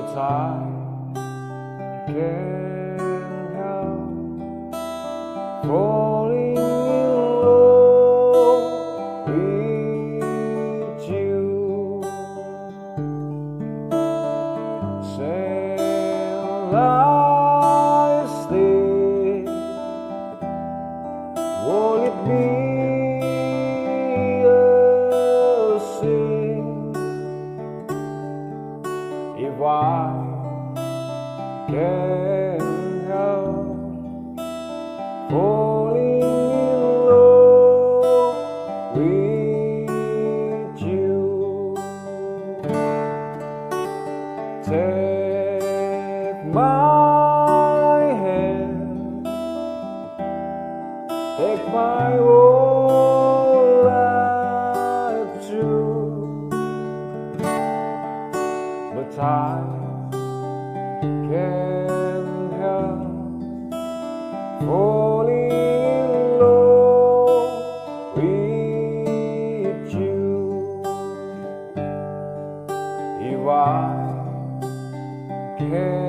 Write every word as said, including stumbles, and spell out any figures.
but I can't help falling in love with you. Shall I stay? Will it be a sin if I can't help falling in love with you? Take my hand, take my whole life too, but I can't help falling in love with you. If I can't